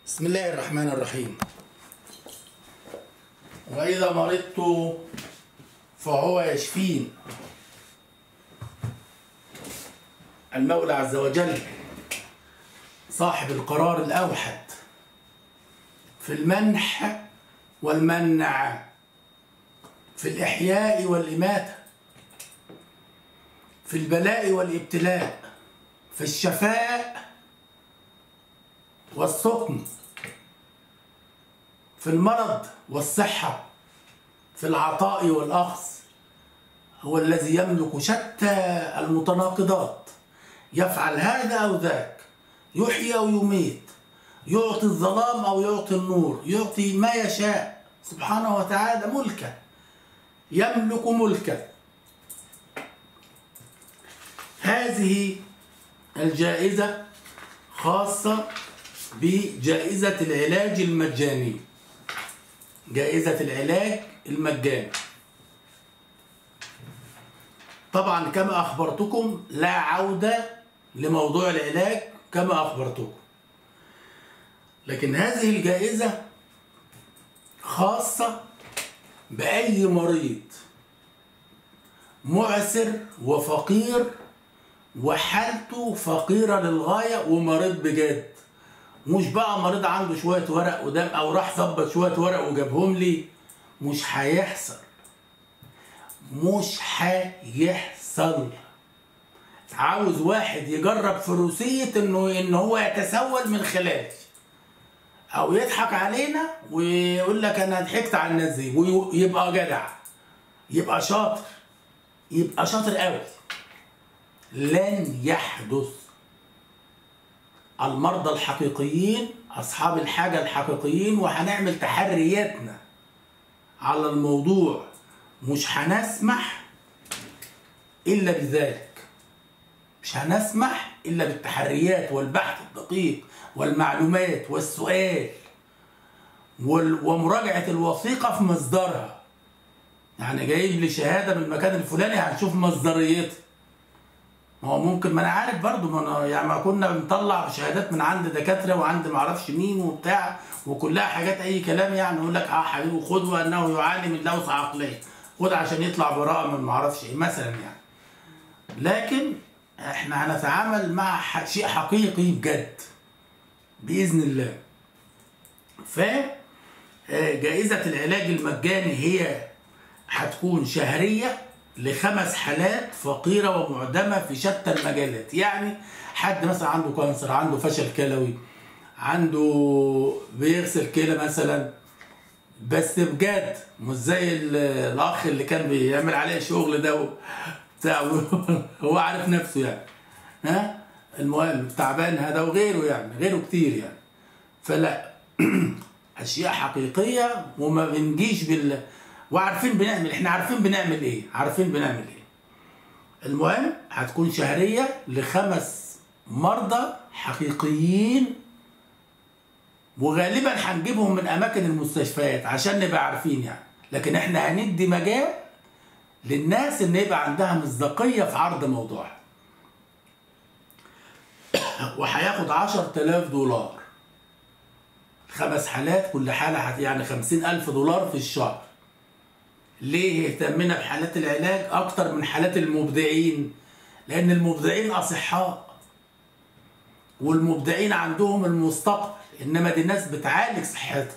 بسم الله الرحمن الرحيم. وإذا مرضت فهو يشفين. المولى عز وجل صاحب القرار الأوحد في المنح والمنع، في الإحياء والإماتة، في البلاء والابتلاء، في الشفاء والسقم، في المرض والصحة، في العطاء والأخذ. هو الذي يملك شتى المتناقضات، يفعل هذا أو ذاك، يحيي أو يميت، يعطي الظلام أو يعطي النور، يعطي ما يشاء سبحانه وتعالى ملكا، يملك ملكا. هذه الجائزة خاصة بجائزة العلاج المجاني، جائزة العلاج المجاني. طبعا كما أخبرتكم لا عودة لموضوع العلاج كما أخبرتكم، لكن هذه الجائزة خاصة بأي مريض معسر وفقير وحالته فقيرة للغاية ومريض بجد، مش بقى مريض عنده شوية ورق قدام أو راح ظبط شوية ورق وجابهم لي. مش هيحصل، مش هيحصل. عاوز واحد يجرب فروسية إن هو يتسول من خلالي أو يضحك علينا ويقول لك أنا ضحكت على الناس دي، ويبقى جدع، يبقى شاطر، يبقى شاطر قوي. لن يحدث. المرضى الحقيقيين أصحاب الحاجة الحقيقيين، وهنعمل تحرياتنا على الموضوع، مش هنسمح إلا بذلك، مش هنسمح إلا بالتحريات والبحث الدقيق والمعلومات والسؤال ومراجعة الوثيقة في مصدرها. يعني جايب لي شهادة من المكان الفلاني، هنشوف مصدريتها. ما هو ممكن، ما انا عارف برضه، ما كنا بنطلع شهادات من عند دكاتره وعند ما اعرفش مين وبتاع، وكلها حاجات اي كلام. يعني يقول لك حبيبي خد وانه يعاني من لوث عقليه، خد عشان يطلع براءه من ما اعرفش ايه مثلا يعني. لكن احنا هنتعامل مع شيء حقيقي بجد باذن الله. ف جائزه العلاج المجاني هي هتكون شهريه ل5 حالات فقيرة ومعدمة في شتى المجالات. يعني حد مثلا عنده كانسر، عنده فشل كلوي، عنده بيغسل كلى مثلا، بس بجد مش زي الأخ اللي كان بيعمل عليه شغل ده بتاع هو عارف نفسه يعني، ها المهم تعبان هذا وغيره، يعني غيره كتير يعني. فلا أشياء حقيقية وما بنجيش وعارفين بنعمل، احنا عارفين بنعمل ايه، عارفين بنعمل ايه. المهم هتكون شهرية ل5 مرضى حقيقيين، وغالبا هنجيبهم من اماكن المستشفيات عشان نبقى عارفين يعني. لكن احنا هندي مجال للناس ان يبقى عندها مصداقية في عرض موضوعها. وهياخد $10,000. 5 حالات، كل حالة يعني $50,000 في الشهر. ليه اهتمنا بحالات العلاج اكتر من حالات المبدعين؟ لان المبدعين اصحاء، والمبدعين عندهم المستقبل، انما دي ناس بتعالج صحتها.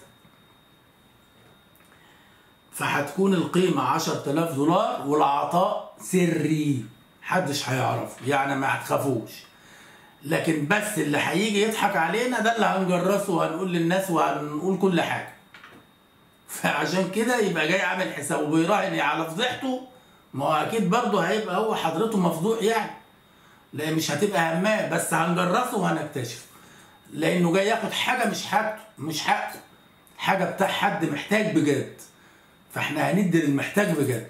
فهتكون القيمة $10,000، والعطاء سري محدش هيعرف، يعني ما هتخافوش. لكن بس اللي هيجي يضحك علينا ده اللي هنجرسه وهنقول للناس وهنقول كل حاجة. فعشان كده يبقى جاي عامل حسابه وبيراهن على فضيحته. ما هو اكيد برضه هيبقى هو حضرته مفضوح يعني، لان مش هتبقى هماه، بس هنجرسه وهنكتشف، لانه جاي ياخد حاجه مش حاجته، مش حقه، حاجه بتاع حد محتاج بجد. فاحنا هندي للمحتاج بجد.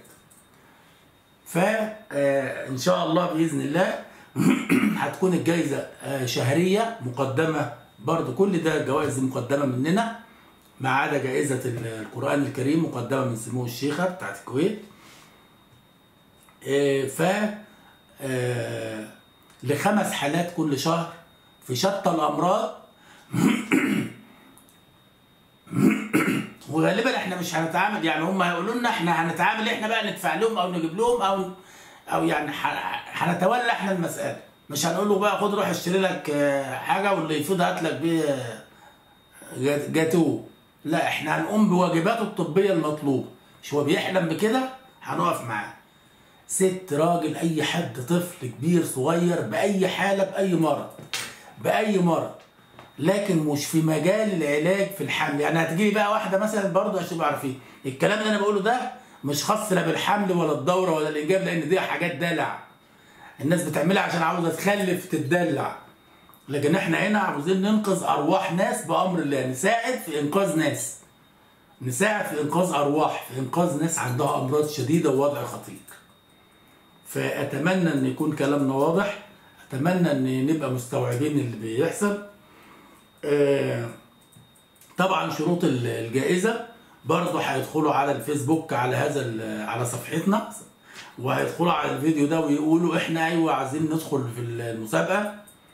فان شاء الله باذن الله هتكون الجائزه شهريه مقدمه برضه. كل ده الجوائز مقدمه مننا، ما عدا جائزة القرآن الكريم مقدمة من سمو الشيخة بتاعت الكويت. ف ل5 حالات كل شهر في شتى الأمراض وغالبا احنا مش هنتعامل، يعني هم هيقولوا لنا احنا هنتعامل، احنا بقى ندفع لهم او نجيب لهم او يعني هنتولى احنا المساله. مش هنقول له بقى خد روح اشتري لك حاجه واللي يفيض هات لك بيه جاتوه. لا، احنا هنقوم بواجباته الطبيه المطلوبه. مش هو بيحلم بكده؟ هنقف معاه. ست، راجل، اي حد، طفل، كبير، صغير، باي حاله، باي مرض، لكن مش في مجال العلاج في الحمل. يعني هتجيلي بقى واحده مثلا برضه عشان تبقوا عارفين الكلام اللي انا بقوله ده مش خاص لا بالحمل ولا الدوره ولا الانجاب، لان دي حاجات دلع الناس بتعملها عشان عاوزه تخلف تتدلع. لكن احنا هنا عاوزين ننقذ ارواح ناس بامر الله، نساعد في انقاذ ناس، نساعد في انقاذ ارواح، في انقاذ ناس عندها امراض شديده ووضع خطير. فاتمنى ان يكون كلامنا واضح، اتمنى ان نبقى مستوعبين اللي بيحصل. طبعا شروط الجائزه برضه هيدخلوا على الفيسبوك على على صفحتنا، وهيدخلوا على الفيديو ده ويقولوا احنا ايوه عايزين ندخل في المسابقه.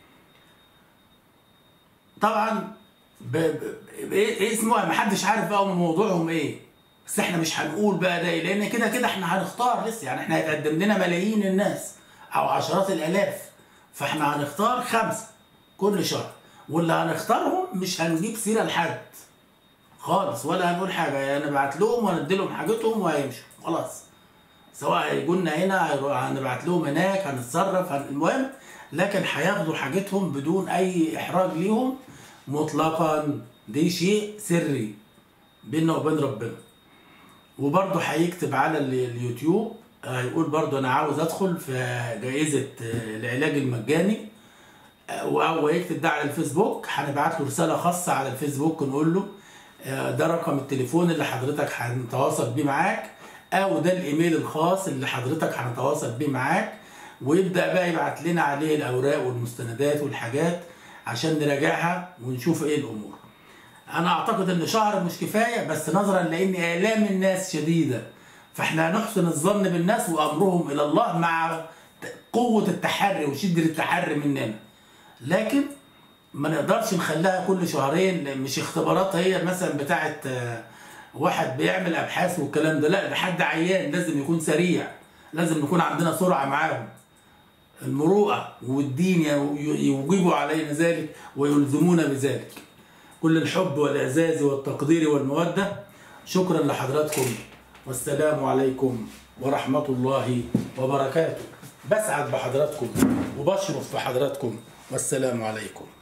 طبعا ايه اسمه، محدش عارف بقى موضوعهم ايه، بس احنا مش هنقول بقى ده لان كده كده احنا هنختار لسه. يعني احنا هيتقدم لنا ملايين الناس او عشرات الالاف، فاحنا هنختار 5 كل شهر، واللي هنختارهم مش هنجيب سيره لحد خالص ولا هنقول حاجه، يعني نبعت لهم وندي لهم حاجتهم وهيمشوا خلاص. سواء هيجوا لنا هنا هنبعت لهم هناك، هنتصرف المهم، لكن هياخدوا حاجتهم بدون اي احراج ليهم مطلقا. دي شيء سري بيننا وبين ربنا. وبرضه هيكتب على اليوتيوب هيقول برضه انا عاوز ادخل في جائزه العلاج المجاني، او يكتب ده على الفيسبوك. هنبعت له رساله خاصه على الفيسبوك نقول له ده رقم التليفون اللي حضرتك هنتواصل بيه معاك، او ده الايميل الخاص اللي حضرتك هنتواصل بيه معاك، ويبدا بقى يبعت لنا عليه الاوراق والمستندات والحاجات عشان نراجعها ونشوف ايه الامور. انا اعتقد ان شهر مش كفايه، بس نظرا لان الام الناس شديده فاحنا هنحسن الظن بالناس وامرهم الى الله مع قوه التحري وشده التحري مننا. لكن ما نقدرش نخليها كل شهرين، مش اختبارات هي مثلا بتاعت واحد بيعمل ابحاث والكلام ده، لا، ده حد عيان لازم يكون سريع، لازم نكون عندنا سرعه معاهم. المروءه والدين يوجبوا علينا ذلك ويلزمونا بذلك. كل الحب والاعزاز والتقدير والموده. شكرا لحضراتكم، والسلام عليكم ورحمه الله وبركاته. بسعد بحضراتكم وبشرف بحضراتكم، والسلام عليكم.